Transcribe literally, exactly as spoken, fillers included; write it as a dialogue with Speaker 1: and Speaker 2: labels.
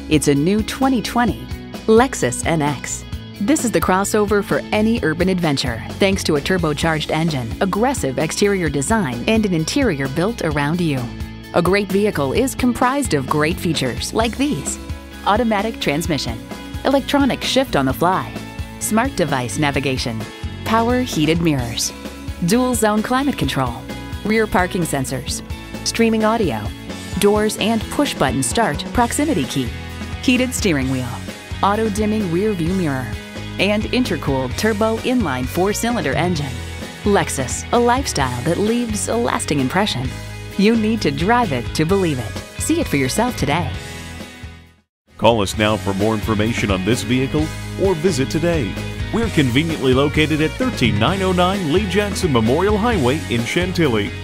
Speaker 1: It's a new twenty twenty Lexus N X. This is the crossover for any urban adventure, thanks to a turbocharged engine, aggressive exterior design, and an interior built around you. A great vehicle is comprised of great features like these: automatic transmission, electronic shift on the fly, smart device navigation, power heated mirrors, dual zone climate control, rear parking sensors, streaming audio, doors and push button start proximity key, heated steering wheel, auto dimming rear view mirror, and intercooled turbo inline four cylinder engine. Lexus, a lifestyle that leaves a lasting impression. You need to drive it to believe it. See it for yourself today.
Speaker 2: Call us now for more information on this vehicle or visit today. We're conveniently located at one three nine oh nine Lee Jackson Memorial Highway in Chantilly.